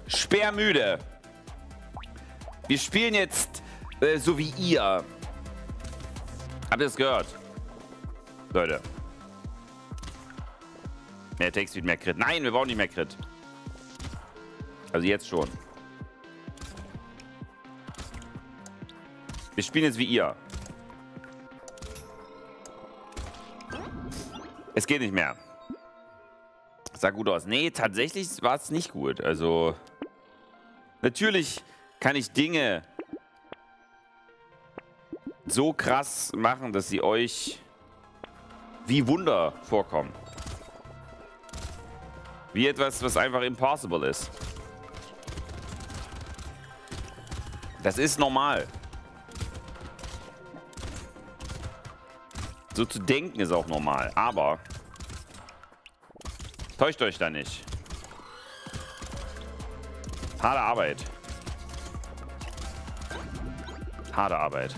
Sperrmüde. Wir spielen jetzt so wie ihr. Habt ihr das gehört? Leute. Mehr Textfeed, mehr Crit. Nein, wir brauchen nicht mehr Crit. Also jetzt schon. Wir spielen jetzt wie ihr. Es geht nicht mehr. Sah gut aus. Nee, tatsächlich war es nicht gut. Also, natürlich kann ich Dinge so krass machen, dass sie euch wie Wunder vorkommen. Wie etwas, was einfach impossible ist. Das ist normal. So zu denken ist auch normal, aber täuscht euch da nicht. Harte Arbeit. Harte Arbeit.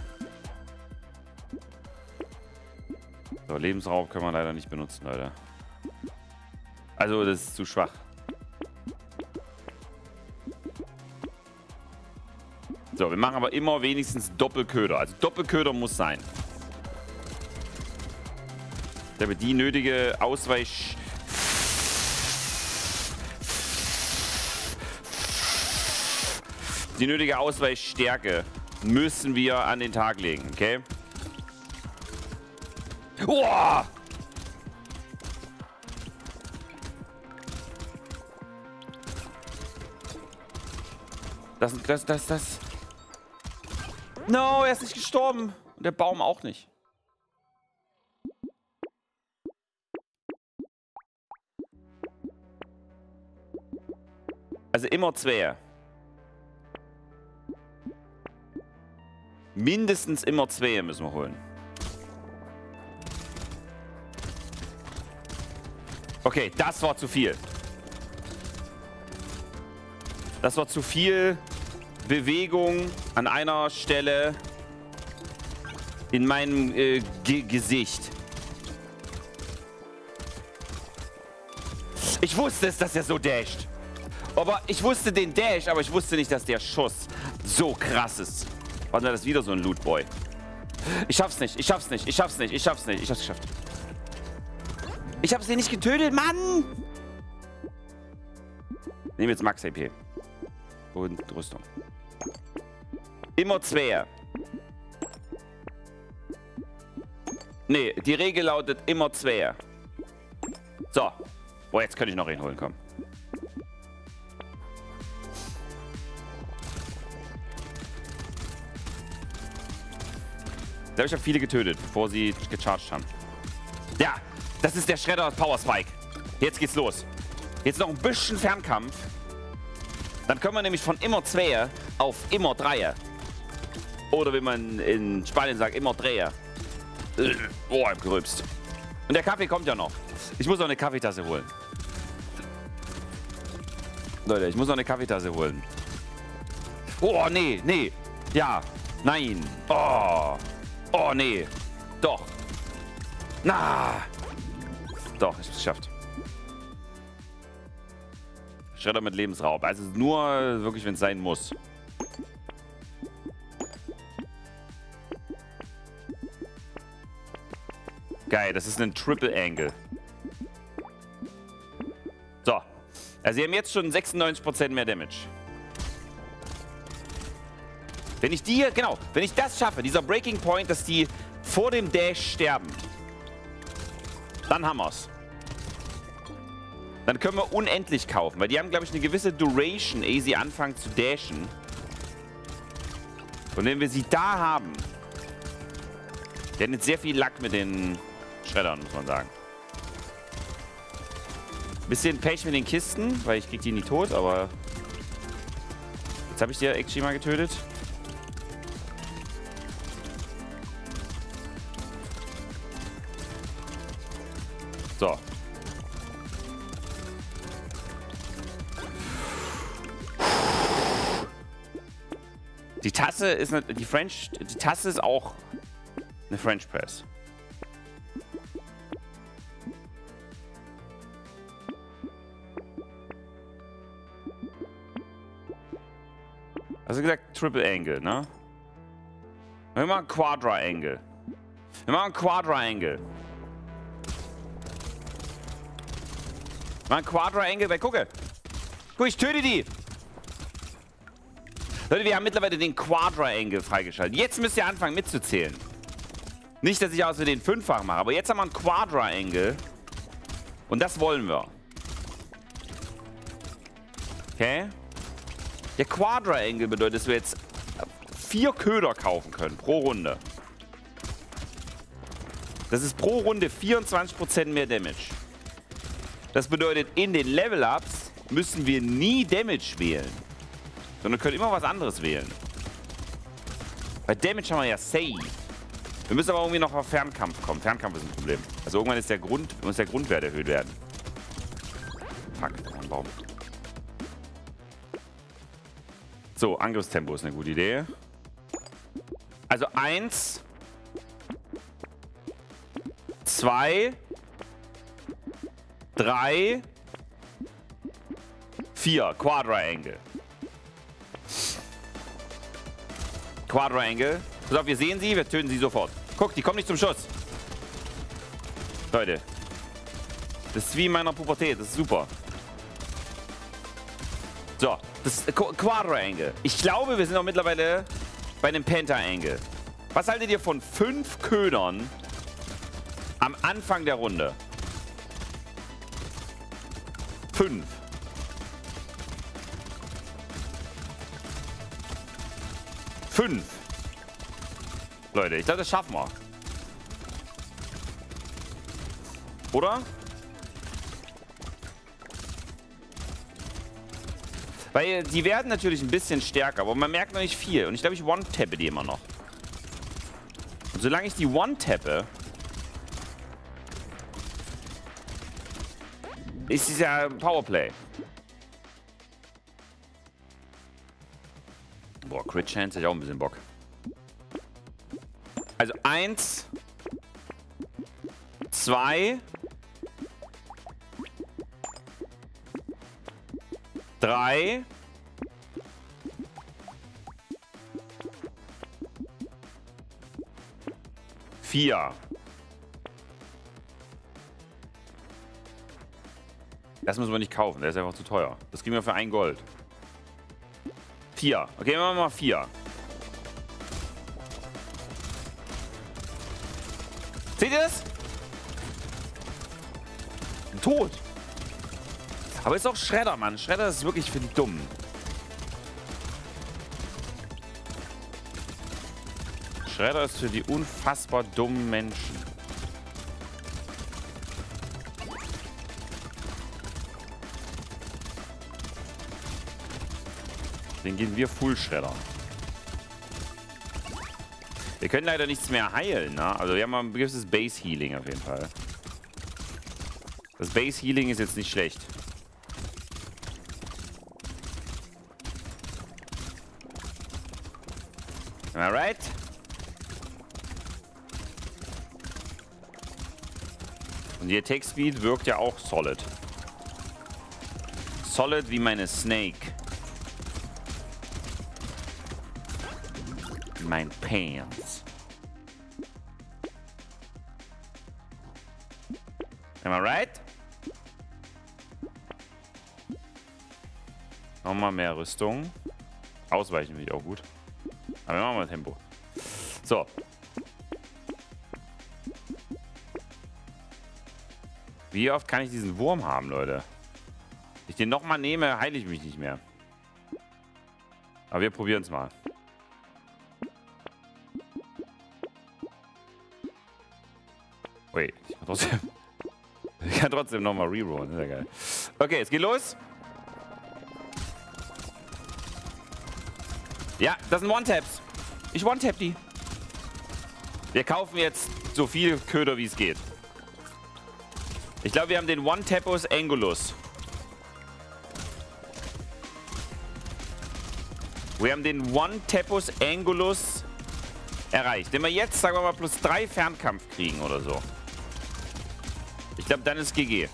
So, Lebensraub können wir leider nicht benutzen, Leute. Also, das ist zu schwach. So, wir machen aber immer wenigstens Doppelköder. Also Doppelköder muss sein. Damit die nötige Ausweichstärke müssen wir an den Tag legen, okay? Uah! Das. No, er ist nicht gestorben. Und der Baum auch nicht. Also immer zwei. Mindestens immer zwei müssen wir holen. Okay, das war zu viel. Das war zu viel Bewegung an einer Stelle in meinem Gesicht. Ich wusste es, dass er so dasht. Aber ich wusste den Dash, aber ich wusste nicht, dass der Schuss so krass ist. Warte, das ist wieder so ein Lootboy. Ich schaff's nicht, ich schaff's nicht, ich schaff's nicht, ich schaff's nicht. Ich hab's geschafft. Ich hab's nicht getötet, Mann! Nehmen jetzt Max AP. Und Rüstung. Immer zwei. Nee, die Regel lautet immer zwei. So. Boah, jetzt könnte ich noch einen holen, komm. Ich glaube, ich habe viele getötet, bevor sie gecharged haben. Ja, das ist der Shredder Power Spike. Jetzt geht's los. Jetzt noch ein bisschen Fernkampf. Dann können wir nämlich von immer Zweier auf immer Dreier. Oder wie man in Spanien sagt, immer Dreher. Oh, im Gerübst. Und der Kaffee kommt ja noch. Ich muss noch eine Kaffeetasse holen. Leute, ich muss noch eine Kaffeetasse holen. Oh, nee, nee. Ja, nein. Oh. Oh, nee. Doch. Na. Doch, ich hab's geschafft. Schredder mit Lebensraub. Also nur wirklich, wenn es sein muss. Geil, das ist ein Triple Angle. So. Also sie haben jetzt schon 96% mehr Damage. Wenn ich die, genau, wenn ich das schaffe, dieser Breaking Point, dass die vor dem Dash sterben, dann haben wir's. Dann können wir unendlich kaufen, weil die haben, glaube ich, eine gewisse Duration, ehe sie anfangen zu dashen. Und wenn wir sie da haben, die haben jetzt sehr viel Lack mit den Schreddern, muss man sagen. Bisschen Pech mit den Kisten, weil ich krieg die nie tot, aber jetzt habe ich die actually mal getötet. So. Die Tasse ist eine, die Tasse ist auch eine French Press. Also gesagt, Triple Angle, ne? Wir machen Quadra Angle. Wir machen Quadra Angle. Wir machen Quadra Angle, weil gucke. Guck, ich töte die. Leute, wir haben mittlerweile den Quadra Angle freigeschaltet. Jetzt müsst ihr anfangen mitzuzählen. Nicht, dass ich aus den 5-fach mache, aber jetzt haben wir einen Quadra Angle. Und das wollen wir. Okay? Der Quadra Angle bedeutet, dass wir jetzt 4 Köder kaufen können pro Runde. Das ist pro Runde 24% mehr Damage. Das bedeutet, in den Level-Ups müssen wir nie Damage wählen. Sondern können immer was anderes wählen. Bei Damage haben wir ja Save. Wir müssen aber irgendwie noch auf Fernkampf kommen. Fernkampf ist ein Problem. Also irgendwann muss der Grundwert erhöht werden. Fuck, ein Baum. So, Angriffstempo ist eine gute Idee. Also 1, 2, 3, 4. Quadra Angle. Quadra Angle. Pass auf, wir sehen sie, wir töten sie sofort. Guck, die kommen nicht zum Schuss. Leute. Das ist wie in meiner Pubertät, das ist super. So, das ist Quadra Angle. Ich glaube, wir sind auch mittlerweile bei einem Penta Angle. Was haltet ihr von 5 Ködern am Anfang der Runde? 5. Leute, ich glaube, das schaffen wir. Oder? Weil die werden natürlich ein bisschen stärker, aber man merkt noch nicht viel. Und ich glaube, ich one-tappe die immer noch. Und solange ich die one-tappe, ist es ja Powerplay. Boah, Crit Chance hätte ich auch ein bisschen Bock. Also 1, 2, 3, 4. Das müssen wir nicht kaufen, der ist einfach zu teuer. Das kriegen wir für 1 Gold. 4. Okay, machen wir mal 4. Seht ihr das? Tot. Aber ist auch Shredder, Mann. Shredder ist wirklich für die Dummen. Shredder ist für die unfassbar dummen Menschen. Den gehen wir Full Shredder. Wir können leider nichts mehr heilen, ne? Also wir haben ein gewisses Base Healing auf jeden Fall. Das Base Healing ist jetzt nicht schlecht. Alright. Und die Attack Speed wirkt ja auch solid. Solid wie meine Snake. Mein Pants. Am I right? Nochmal mehr Rüstung. Ausweichen finde ich auch gut. Aber wir machen mal Tempo. So. Wie oft kann ich diesen Wurm haben, Leute? Wenn ich den nochmal nehme, heile ich mich nicht mehr. Aber wir probieren es mal. Wait, ich kann trotzdem nochmal rerollen. Sehr geil. Okay, es geht los. Ja, das sind One-Taps. Ich One-Tap die. Wir kaufen jetzt so viel Köder, wie es geht. Ich glaube, wir haben den One-Tapus Angulus. Wir haben den One-Tapus Angulus erreicht. Wenn wir jetzt, sagen wir mal, +3 Fernkampf kriegen oder so. Ich glaube, dann ist GG.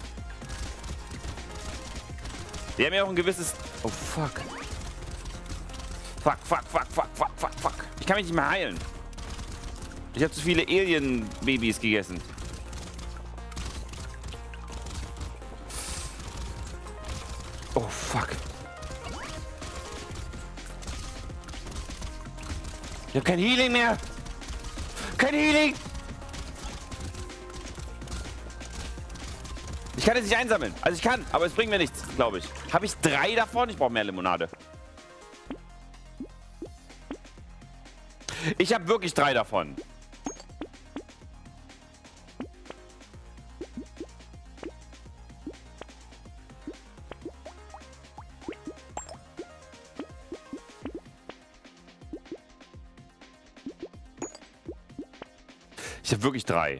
Wir haben ja auch ein gewisses... Oh, fuck. Fuck, fuck, fuck, fuck, fuck, fuck, fuck. Ich kann mich nicht mehr heilen. Ich habe zu viele Alien-Babys gegessen. Oh, fuck. Ich habe kein Healing mehr. Kein Healing. Ich kann es nicht einsammeln. Also ich kann, aber es bringt mir nichts, glaube ich. Habe ich 3 davon? Ich brauche mehr Limonade. Ich habe wirklich 3 davon. Ich habe wirklich 3.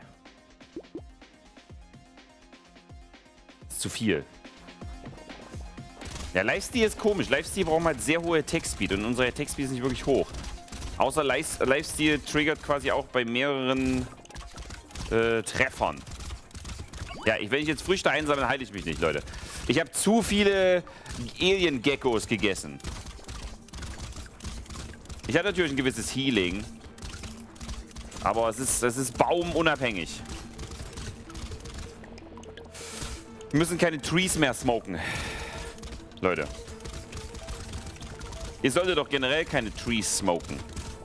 Das ist zu viel. Ja, Lifesteal ist komisch. Lifesteal braucht halt sehr hohe Attack-Speed und unsere Attack-Speed ist nicht wirklich hoch. Außer Lifesteal triggert quasi auch bei mehreren Treffern. Ja, wenn ich jetzt Früchte einsammle, heile ich mich nicht, Leute. Ich habe zu viele Alien-Geckos gegessen. Ich hatte natürlich ein gewisses Healing. Aber es ist baumunabhängig. Wir müssen keine Trees mehr smoken. Leute. Ihr solltet doch generell keine Trees smoken.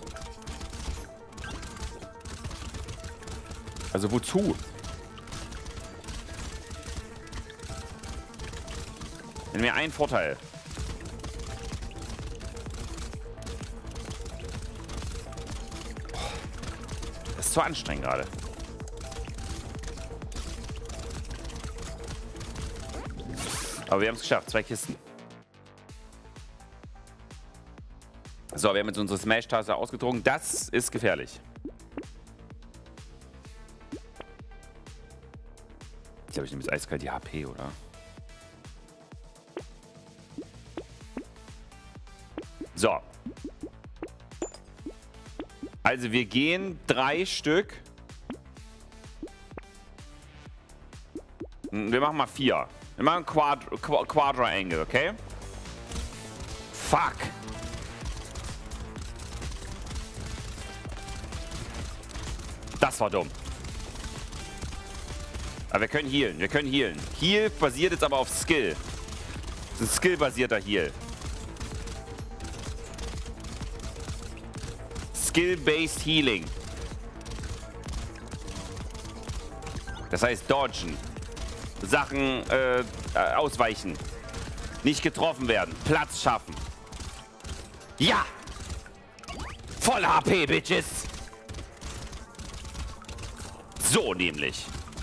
Also wozu? Wenn mir ein Vorteil. Das ist zu anstrengend gerade. Aber wir haben es geschafft. 2 Kisten. So, wir haben jetzt unsere Smash-Taste ausgetrunken. Das ist gefährlich. Ich glaube, ich nehme jetzt eiskalt die HP, oder? So. Also wir gehen 3 Stück. Wir machen mal 4. Wir machen Quadra-Angle, okay? Fuck. Das war dumm. Aber wir können healen. Wir können healen. Heal basiert jetzt aber auf Skill. Das ist ein skill-basierter Heal. Skill-based Healing. Das heißt dodgen. Sachen ausweichen. Nicht getroffen werden. Platz schaffen. Ja! Voll HP, Bitches! So nämlich.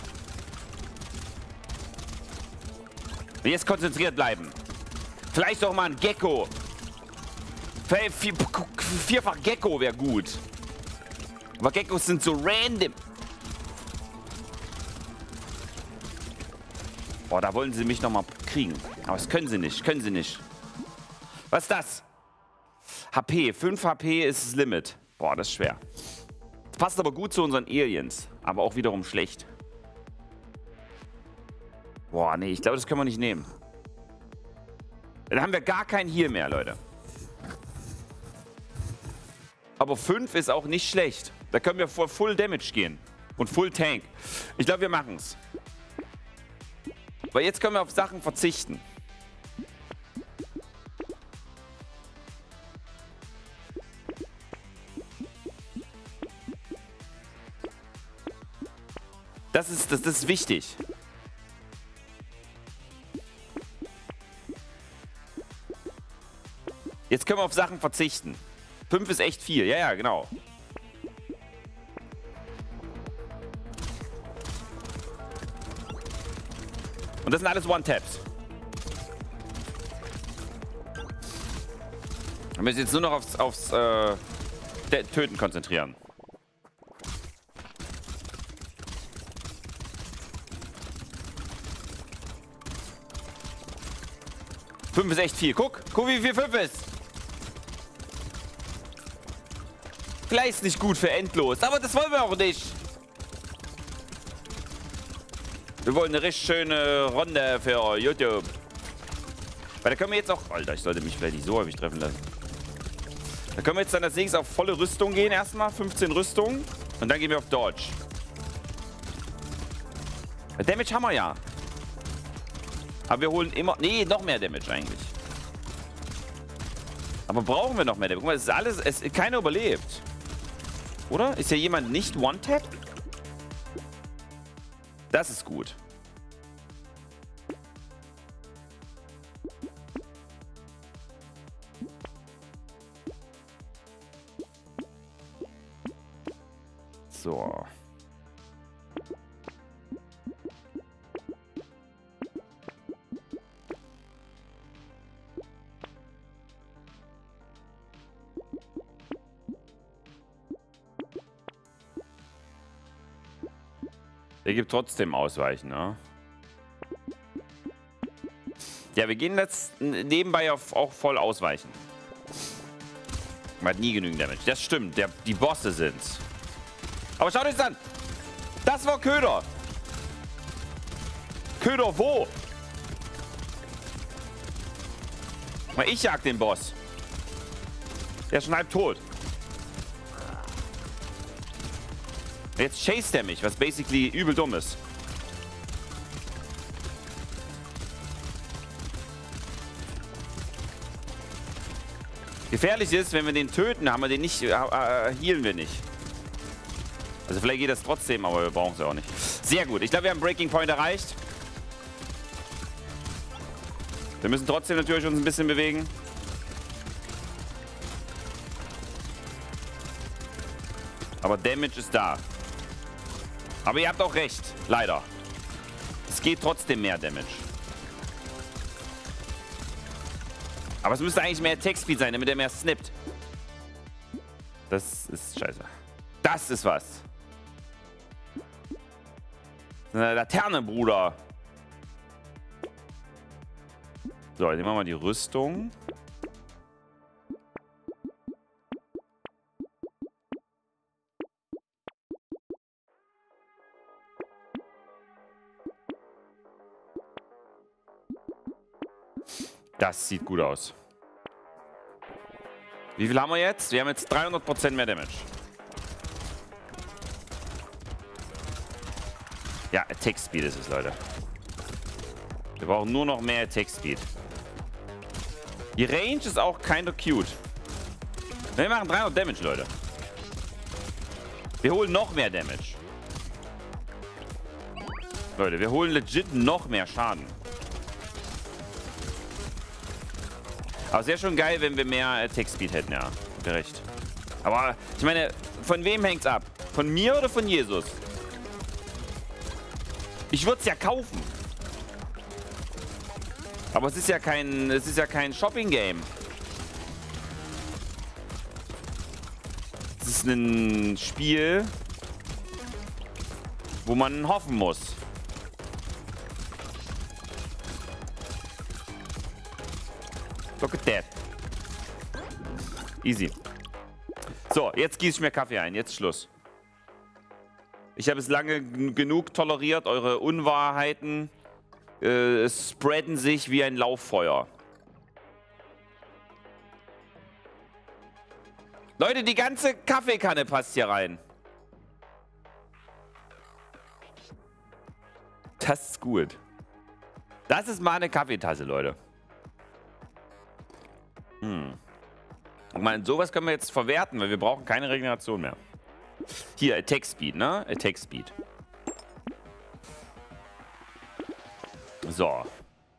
Und jetzt konzentriert bleiben. Vielleicht auch mal ein Gecko. Vierfach Gecko wäre gut. Aber Geckos sind so random. Boah, da wollen sie mich nochmal kriegen. Aber das können sie nicht. Können sie nicht. Was ist das? HP. 5 HP ist das Limit. Boah, das ist schwer. Das passt aber gut zu unseren Aliens. Aber auch wiederum schlecht. Boah, nee, ich glaube, das können wir nicht nehmen. Dann haben wir gar keinen Heal mehr, Leute. Aber 5 ist auch nicht schlecht. Da können wir vor Full Damage gehen. Und Full Tank. Ich glaube, wir machen es. Weil jetzt können wir auf Sachen verzichten. Das ist wichtig. Jetzt können wir auf Sachen verzichten. 5 ist echt viel. Ja, ja, genau. Und das sind alles One-Taps. Wir müssen jetzt nur noch aufs Töten konzentrieren. Fünf ist echt viel. Guck wie viel 5 ist. Vielleicht ist nicht gut für endlos, aber das wollen wir auch nicht. Wir wollen eine richtig schöne Runde für YouTube. Weil da können wir jetzt auch... Alter, ich sollte mich vielleicht nicht so häufig treffen lassen. Da können wir jetzt dann als nächstes auf volle Rüstung gehen erstmal. 15 Rüstung. Und dann gehen wir auf Dodge. Damage haben wir ja. Aber wir holen immer... Nee, noch mehr Damage eigentlich. Aber brauchen wir noch mehr Damage? Guck mal, das ist alles... keiner überlebt. Oder? Ist ja jemand nicht One-Tap? Das ist gut. So. Der gibt trotzdem Ausweichen, ne? Ja, wir gehen jetzt nebenbei auch voll ausweichen. Man hat nie genügend Damage. Das stimmt, die Bosse sind's. Aber schaut euch das an! Das war Köder! Köder wo? Ich jag den Boss. Der ist schon halb tot. Jetzt chased er mich, was basically übel dumm ist. Gefährlich ist, wenn wir den töten, haben wir den nicht, healen wir nicht. Also vielleicht geht das trotzdem, aber wir brauchen es ja auch nicht. Sehr gut. Ich glaube, wir haben Breaking Point erreicht. Wir müssen trotzdem natürlich uns ein bisschen bewegen. Aber Damage ist da. Aber ihr habt auch recht. Leider. Es geht trotzdem mehr Damage. Aber es müsste eigentlich mehr Attack Speed sein, damit er mehr snippt. Das ist scheiße. Das ist was. Eine Laterne, Bruder. So, jetzt nehmen wir mal die Rüstung. Das sieht gut aus. Wie viel haben wir jetzt? Wir haben jetzt 300% mehr Damage. Ja, Attack Speed ist es, Leute. Wir brauchen nur noch mehr Attack Speed. Die Range ist auch kinda cute. Wir machen 300 Damage, Leute. Wir holen noch mehr Damage. Leute, wir holen legit noch mehr Schaden. Aber es wäre schon geil, wenn wir mehr Attack Speed hätten, ja. Gerecht. Aber ich meine, von wem hängt's ab? Von mir oder von Jesus? Ich würde es ja kaufen. Aber es ist ja kein Shopping-Game. Es ist ein Spiel, wo man hoffen muss. Look at that. Easy. So, jetzt gieße ich mir Kaffee ein. Jetzt Schluss. Ich habe es lange genug toleriert. Eure Unwahrheiten spreaden sich wie ein Lauffeuer. Leute, die ganze Kaffeekanne passt hier rein. Das ist gut. Das ist mal eine Kaffeetasse, Leute. Und mal, sowas können wir jetzt verwerten, weil wir brauchen keine Regeneration mehr. Hier, Attack Speed, ne? Attack Speed. So.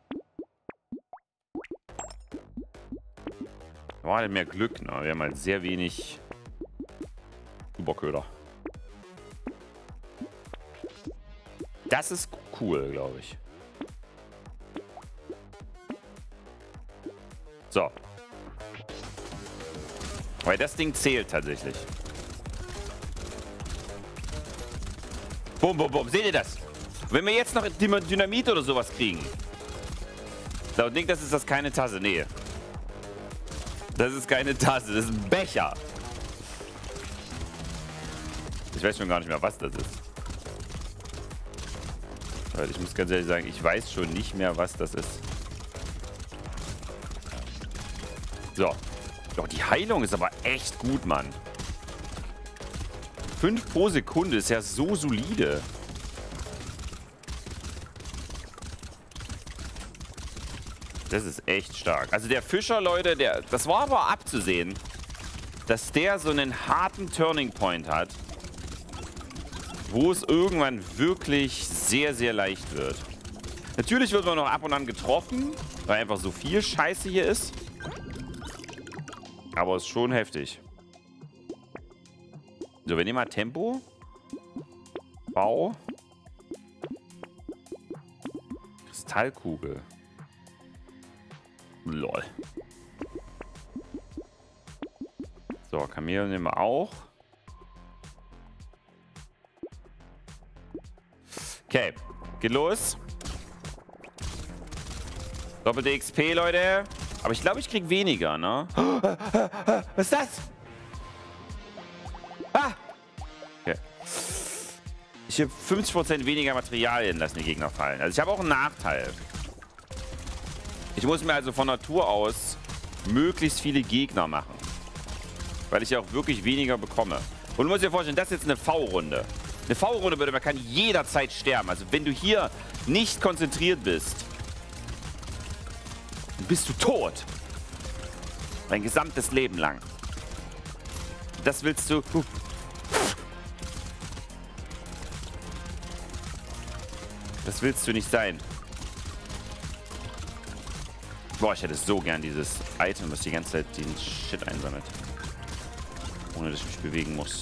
Wir haben halt mehr Glück, ne? Wir haben halt sehr wenig Überköder. Das ist cool, glaube ich. So. Weil das Ding zählt tatsächlich. Bum, bum, bum. Seht ihr das? Wenn wir jetzt noch Dynamit oder sowas kriegen. Da denkt, das ist das keine Tasse. Nee. Das ist keine Tasse. Das ist ein Becher. Ich weiß schon gar nicht mehr, was das ist. Weil ich muss ganz ehrlich sagen, ich weiß schon nicht mehr, was das ist. So. Doch, die Heilung ist aber echt gut, Mann. 5 pro Sekunde ist ja so solide. Das ist echt stark. Also der Fischer, Leute, das war aber abzusehen, dass der so einen harten Turning Point hat, wo es irgendwann wirklich sehr, sehr leicht wird. Natürlich wird man noch ab und an getroffen, weil einfach so viel Scheiße hier ist. Aber es ist schon heftig. So, wir nehmen mal Tempo. Bau. Kristallkugel. Lol. So, Kamel nehmen wir auch. Okay, geht los. Doppelte XP, Leute. Aber ich glaube, ich krieg weniger, ne? Was ist das? Ah! Okay. Ich habe 50% weniger Materialien, lassen die Gegner fallen. Also ich habe auch einen Nachteil. Ich muss mir also von Natur aus möglichst viele Gegner machen. Weil ich ja auch wirklich weniger bekomme. Und du musst dir vorstellen, das ist jetzt eine V-Runde. Eine V-Runde bedeutet, man kann jederzeit sterben. Also wenn du hier nicht konzentriert bist, bist du tot. Dein gesamtes Leben lang. Das willst du... Das willst du nicht sein. Boah, ich hätte so gern dieses Item, was die ganze Zeit den Shit einsammelt. Ohne dass ich mich bewegen muss.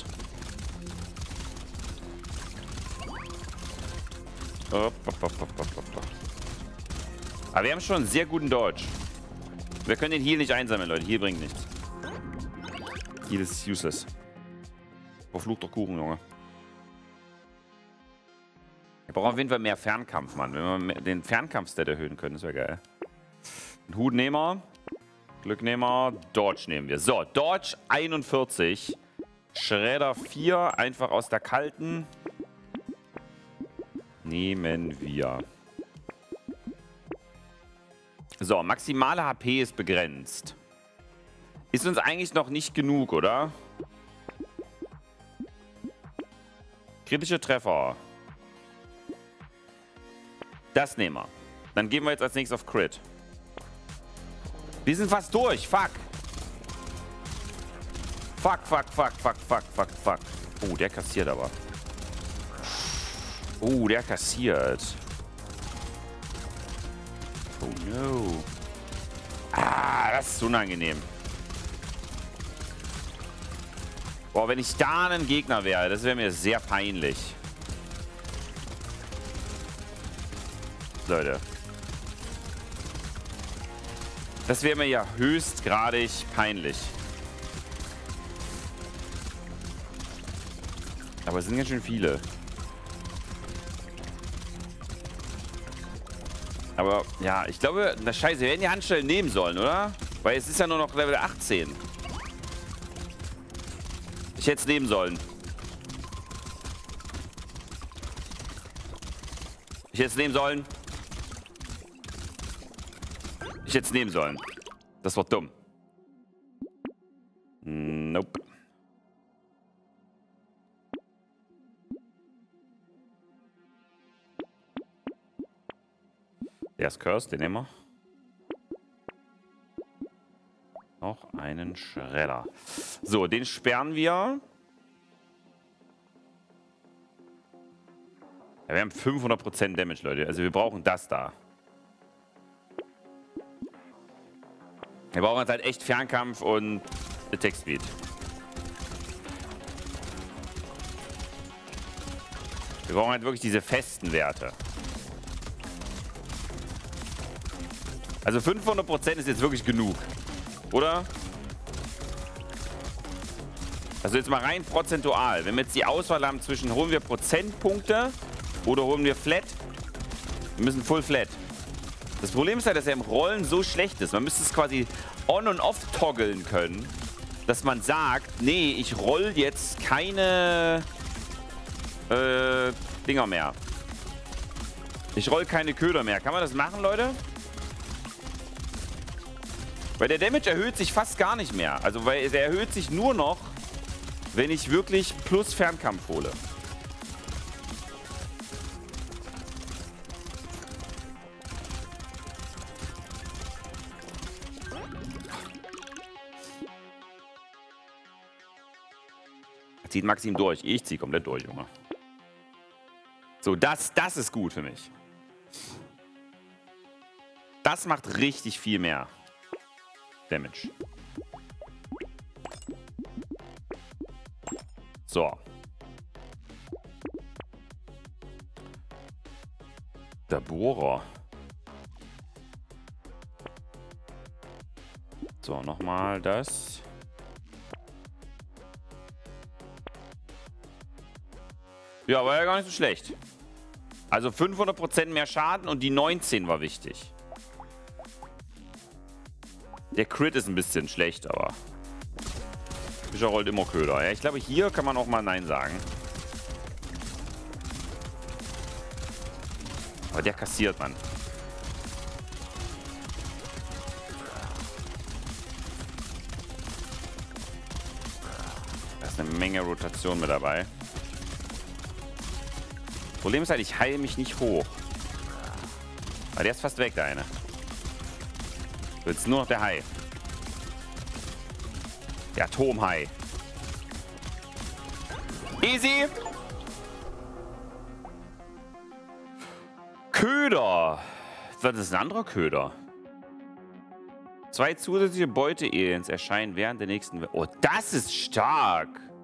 Aber wir haben schon einen sehr guten Dodge. Wir können den Heal nicht einsammeln, Leute. Heal bringt nichts. Heal ist useless. Verflucht doch Kuchen, Junge. Wir brauchen auf jeden Fall mehr Fernkampf, Mann. Wenn wir den Fernkampf-Stat erhöhen können, das wäre geil. Einen Hut nehmen wir. Glück nehmen wir. Dodge nehmen wir. So, Dodge 41. Schredder 4. Einfach aus der kalten. Nehmen wir. So, maximale HP ist begrenzt. Ist uns eigentlich noch nicht genug, oder? Kritische Treffer. Das nehmen wir. Dann gehen wir jetzt als nächstes auf Crit. Wir sind fast durch. Fuck. Fuck, fuck, fuck, fuck, fuck, fuck, fuck. Oh, der kassiert aber. Oh, der kassiert. Oh no. Ah, das ist unangenehm. Boah, wenn ich da ein Gegner wäre, das wäre mir sehr peinlich. Leute. Das wäre mir ja höchstgradig peinlich. Aber es sind ganz schön viele. Aber ja, ich glaube, na scheiße, wir hätten die Handschellen nehmen sollen, oder? Weil es ist ja nur noch Level 18. Ich hätte es nehmen sollen. Ich hätte es nehmen sollen. Ich hätte es nehmen sollen. Das war dumm. Nope. Der ist cursed, den nehmen wir. Noch einen Schredder. So, den sperren wir. Ja, wir haben 500% Damage, Leute. Also wir brauchen das da. Wir brauchen jetzt halt echt Fernkampf und Attack Speed. Wir brauchen halt wirklich diese festen Werte. Also 500% ist jetzt wirklich genug. Oder? Also jetzt mal rein prozentual. Wenn wir jetzt die Auswahl haben zwischen holen wir Prozentpunkte oder holen wir Flat. Wir müssen Full Flat. Das Problem ist halt, dass er im Rollen so schlecht ist. Man müsste es quasi on und off toggeln können, dass man sagt, nee, ich roll jetzt keine Dinger mehr. Ich roll keine Köder mehr. Kann man das machen, Leute? Weil der Damage erhöht sich fast gar nicht mehr. Also, weil er erhöht sich nur noch, wenn ich wirklich plus Fernkampf hole. Zieht Maxim durch. Ich ziehe komplett durch, Junge. So, das ist gut für mich. Das macht richtig viel mehr Damage. So. Der Bohrer. So, nochmal das. Ja, war ja gar nicht so schlecht. Also 500% mehr Schaden und die 19 war wichtig. Der Crit ist ein bisschen schlecht, aber Fischer rollt immer Köder. Ja, ich glaube, hier kann man auch mal Nein sagen. Aber der kassiert man. Da ist eine Menge Rotation mit dabei. Problem ist halt, ich heile mich nicht hoch. Aber der ist fast weg, der eine. So, jetzt nur noch der Hai. Der Atomhai. Easy. Köder. Das ist ein anderer Köder. 2 zusätzliche Beute-Aliens erscheinen während der nächsten... Oh, das ist stark.